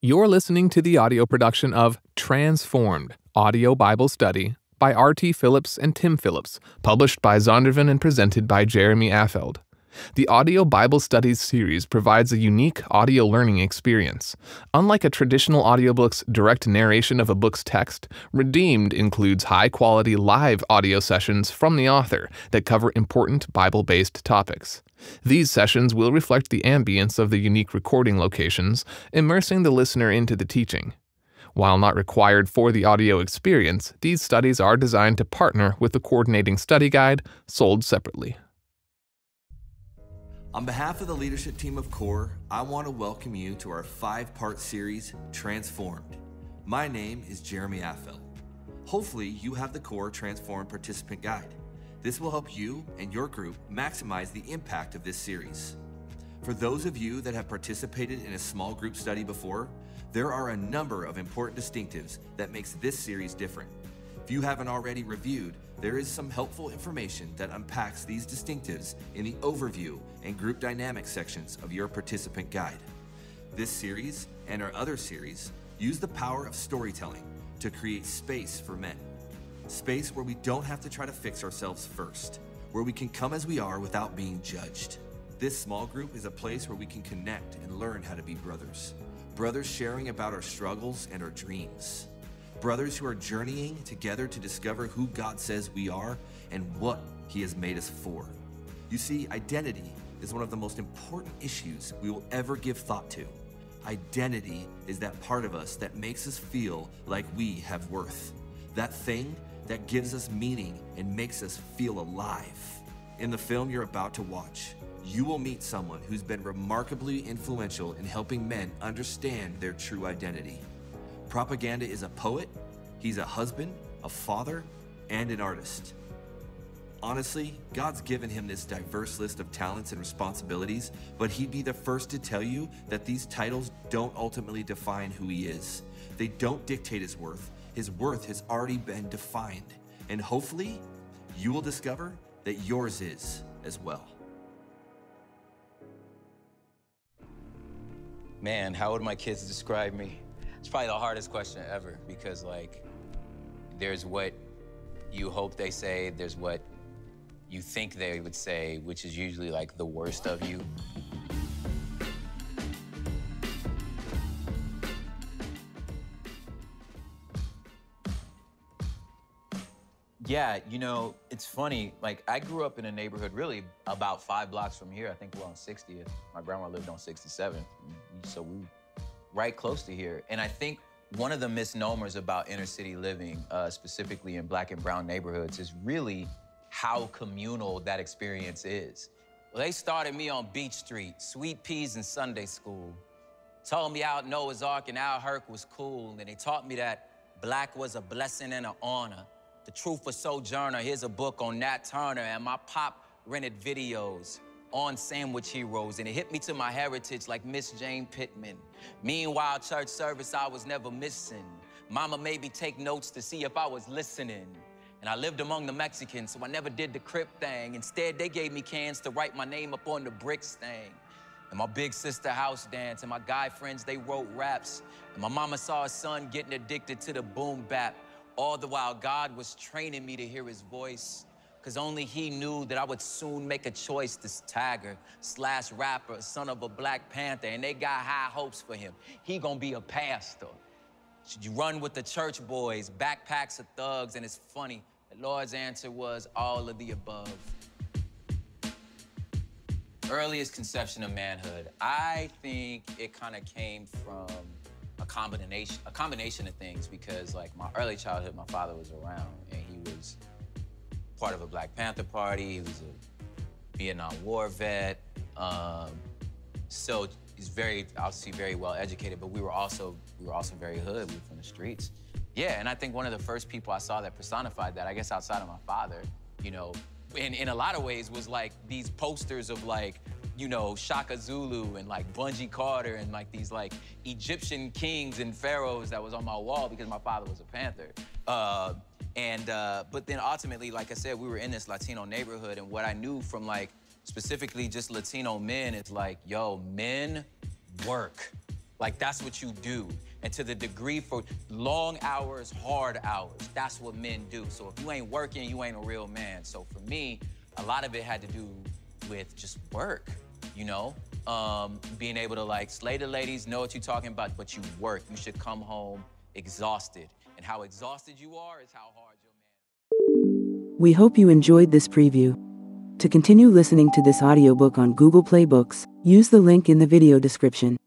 You're listening to the audio production of Transformed, Audio Bible Study by R.T. Phillips and Tim Phillips, published by Zondervan and presented by Jeremy Affeldt. The Audio Bible Studies series provides a unique audio learning experience. Unlike a traditional audiobook's direct narration of a book's text, Redeemed includes high-quality live audio sessions from the author that cover important Bible-based topics. These sessions will reflect the ambience of the unique recording locations, immersing the listener into the teaching. While not required for the audio experience, these studies are designed to partner with the coordinating study guide, sold separately. On behalf of the leadership team of CORE, I want to welcome you to our 5-part series, Transformed. My name is Jeremy Affeldt. Hopefully, you have the CORE Transformed Participant Guide. This will help you and your group maximize the impact of this series. For those of you that have participated in a small group study before, there are a number of important distinctives that makes this series different. If you haven't already reviewed, there is some helpful information that unpacks these distinctives in the overview and group dynamics sections of your participant guide. This series and our other series use the power of storytelling to create space for men. Space where we don't have to try to fix ourselves first, where we can come as we are without being judged. This small group is a place where we can connect and learn how to be brothers. Brothers sharing about our struggles and our dreams. Brothers who are journeying together to discover who God says we are and what He has made us for. You see, identity is one of the most important issues we will ever give thought to. Identity is that part of us that makes us feel like we have worth. That thing that gives us meaning and makes us feel alive. In the film you're about to watch, you will meet someone who's been remarkably influential in helping men understand their true identity. Propaganda is a poet, he's a husband, a father, and an artist. Honestly, God's given him this diverse list of talents and responsibilities, but he'd be the first to tell you that these titles don't ultimately define who he is. They don't dictate his worth. His worth has already been defined, and hopefully, you will discover that yours is as well. Man, how would my kids describe me? It's probably the hardest question ever because, like, there's what you hope they say, there's what you think they would say, which is usually, like, the worst of you. Yeah, you know, it's funny. Like, I grew up in a neighborhood really about 5 blocks from here. I think we're on 60th. My grandma lived on 67th, so we right close to here. And I think one of the misnomers about inner city living, specifically in Black and brown neighborhoods, is really how communal that experience is. Well, they started me on Beach Street, sweet peas in Sunday school. Told me out Noah's Ark and Al Herc was cool. And they taught me that Black was a blessing and an honor. The Truth for Sojourner, here's a book on Nat Turner. And my pop rented videos on Sandwich Heroes, and it hit me to my heritage like Miss Jane Pittman. Meanwhile, church service I was never missing. Mama made me take notes to see if I was listening. And I lived among the Mexicans, so I never did the Crip thing. Instead, they gave me cans to write my name up on the bricks thing. And my big sister house dance, and my guy friends, they wrote raps. And my mama saw her son getting addicted to the boom bap. All the while, God was training me to hear his voice. Cause only he knew that I would soon make a choice, this tagger / rapper, son of a Black Panther, and they got high hopes for him. He gonna be a pastor. Should you run with the church boys, backpacks of thugs? And it's funny, the Lord's answer was all of the above. Earliest conception of manhood, I think it kind of came from a combination of things, because like my early childhood, my father was around and he was part of a Black Panther Party. He was a Vietnam War vet. So he's obviously very well educated, but we were also very hood. We were from the streets. Yeah, and I think one of the first people I saw that personified that, I guess outside of my father, you know, in a lot of ways was like these posters of like, you know, Shaka Zulu and like Bungie Carter and like these like Egyptian kings and pharaohs that was on my wall because my father was a Panther. But then ultimately, like I said, we were in this Latino neighborhood, and what I knew from like specifically just Latino men is like, yo, men work. Like, that's what you do. And to the degree for long hours, hard hours, that's what men do. So if you ain't working, you ain't a real man. So for me, a lot of it had to do with just work, you know? Being able to like slay the ladies, know what you're talking about, but you work. You should come home exhausted. And how exhausted you are is how hard your man. We hope you enjoyed this preview. To continue listening to this audiobook on Google Play Books, use the link in the video description.